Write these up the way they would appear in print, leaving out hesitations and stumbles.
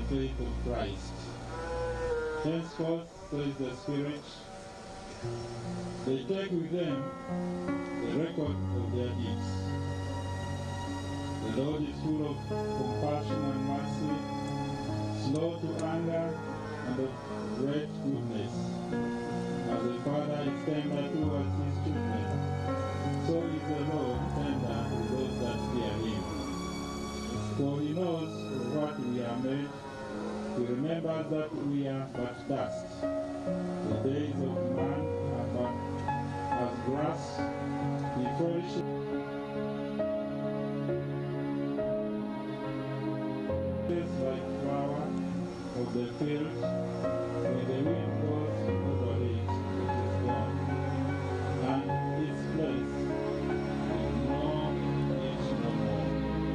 faith of Christ. Henceforth, says the Spirit, they take with them the record of their deeds. The Lord is full of compassion and mercy, slow to anger, and of great goodness. As a father is tender towards his children, so is the Lord tender to those that fear him. For he knows of what we are made. He remembers that we are but dust. The days of man are but as grass. He flourishes like flower of the field. When the wind goes over it, it is gone, and its place is known it no more.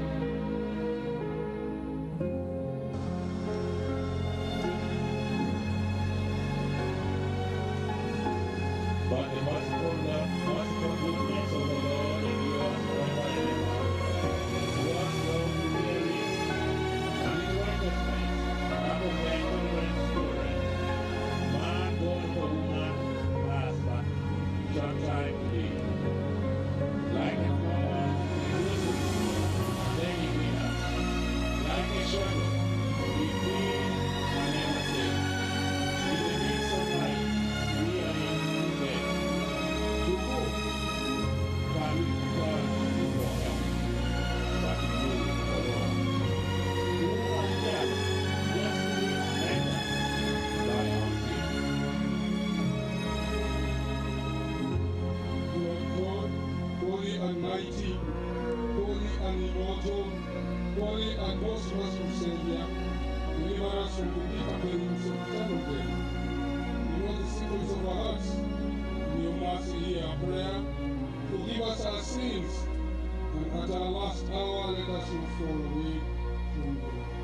But the merciful goodness of the Lord endures forever and ever. Towards those who fear him, and his righteousness, out of their children's children. Man born of a woman has but short time to live. Like a flower, he loses, then he withers. Like a shadow, he flees and never stays. In the midst of life, we are in death. To whom can we turn for help? But to you alone. To who are just, justly rendered by our sin. Lord God, holy and mighty, holy and immortal, holy and most merciful Savior, deliver us from the bitter pains of eternal death. You know the secrets of our hearts. In your mercy, hear our prayer. Forgive us our sins, and at our last hour, let us not fall away from you.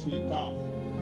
speak up.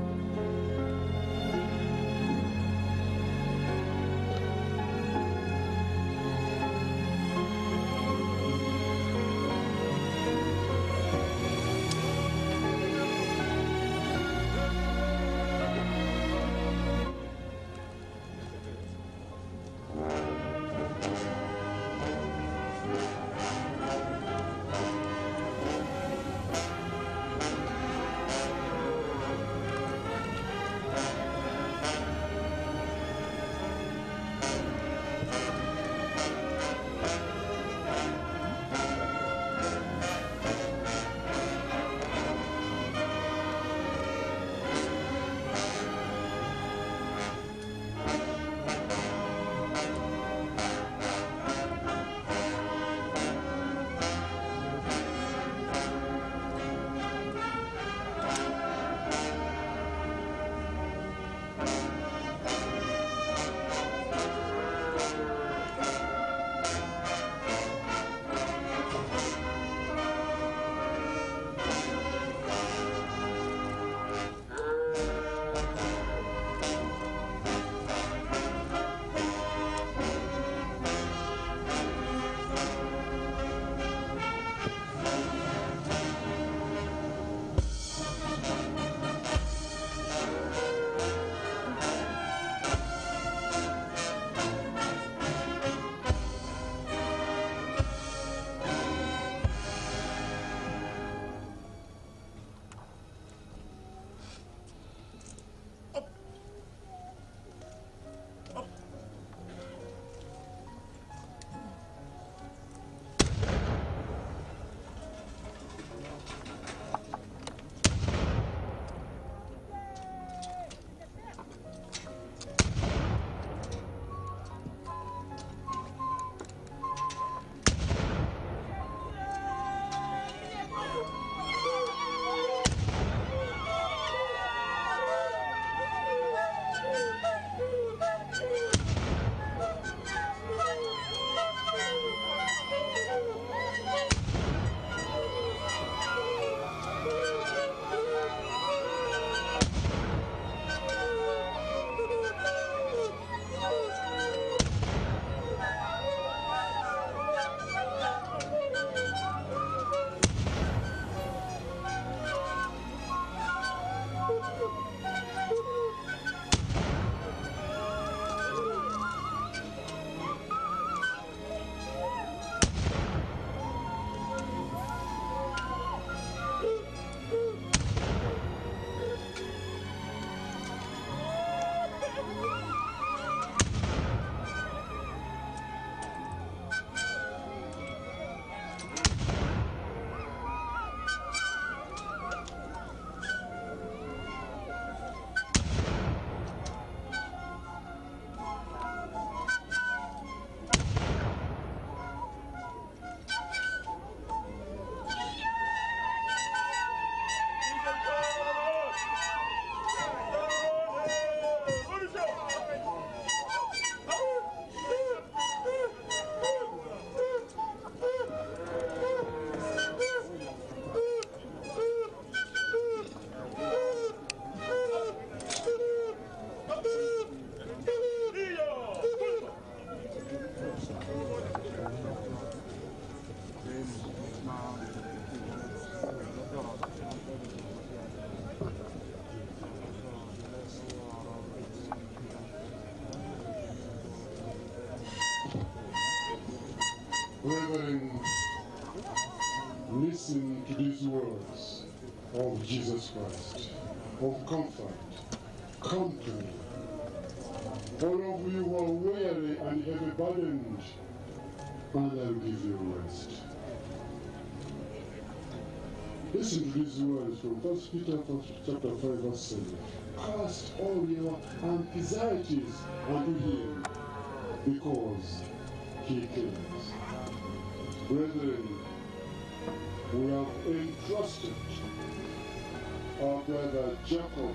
Brethren, listen to these words of Jesus Christ, of comfort, company. All of you who are weary and heavy burdened, and I will give you rest. Listen to these words from 1 Peter chapter 5, verse 7. Cast all your anxieties unto him, because he cares. Brethren, we have entrusted our brother Jacob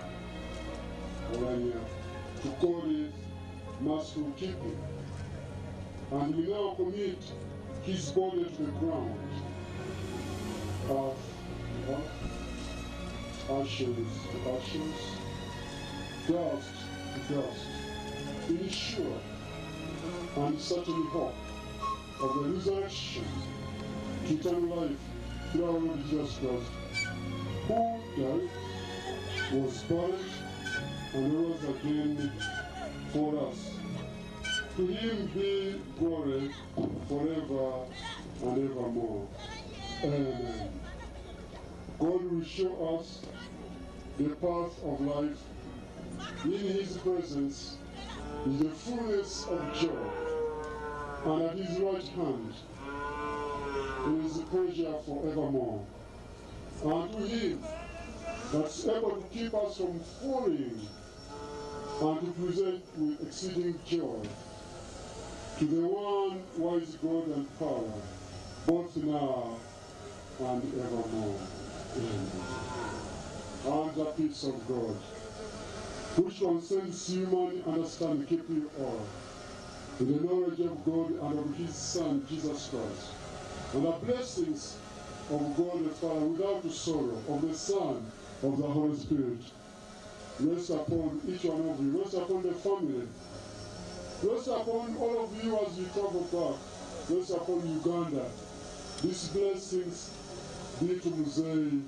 Orania to God's merciful keeping, and we now commit his body to the ground ashes to ashes, dust to dust, in sure and certain hope of the resurrection to eternal life through our Lord Jesus Christ, who died, was buried, and rose again for us. To him be glory forever and evermore. Amen. God will show us the path of life. In his presence is the fullness of joy, and at his right hand is pleasure forevermore. And to him that's able to keep us from falling and to present with exceeding joy, to the one wise God and power, both now and evermore. Amen. And the peace of God, which transcends human understanding, keep you all in the knowledge of God and of his Son, Jesus Christ, and the blessings of God the Father without the sorrow, of the Son, of the Holy Spirit, rest upon each one of you, rest upon the family, rest upon all of you as you travel back, rest upon Uganda. These blessings be to Mzee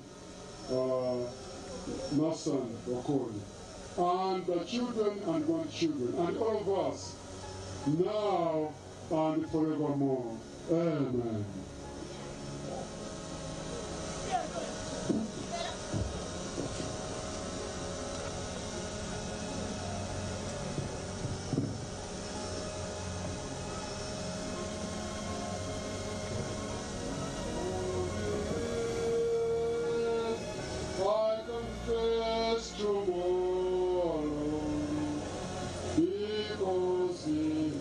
Masan Okori, and the children and grandchildren, and all of us, now and forevermore. Amen. I confess tomorrow, because in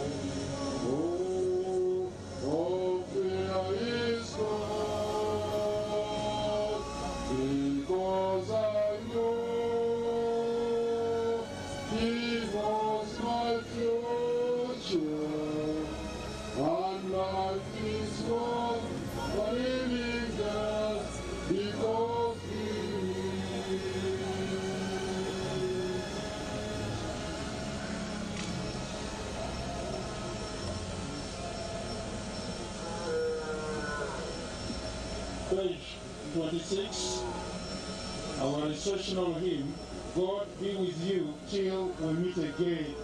all fear is gone, because I know he was my future, and life is gone, but living death, because he Page 26, our instructional hymn, God be with you till we meet again.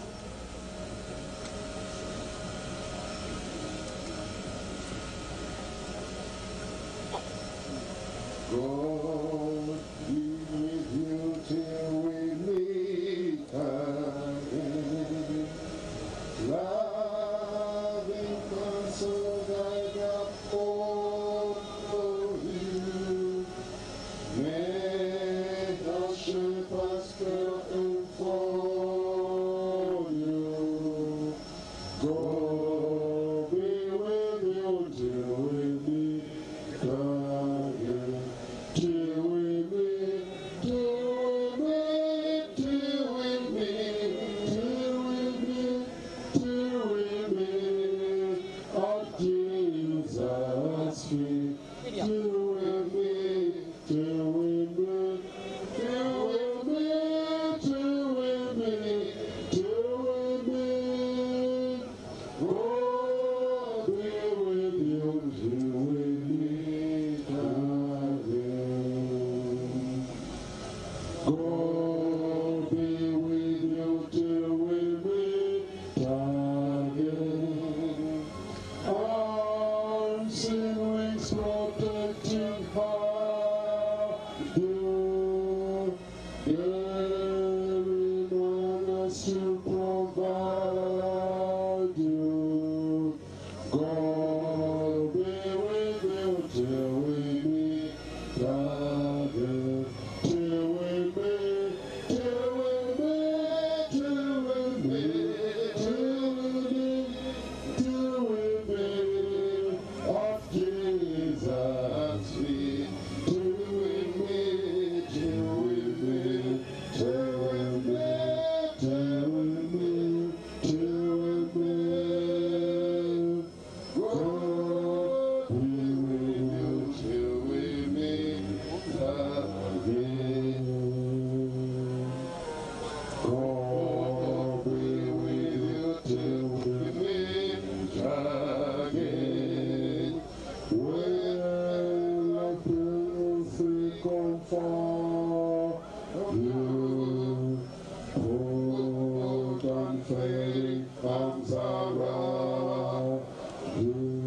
God be with you till we meet again. Loving counsel guide up for you. May the shepherds care for you. God be with you till we meet again. arms around you.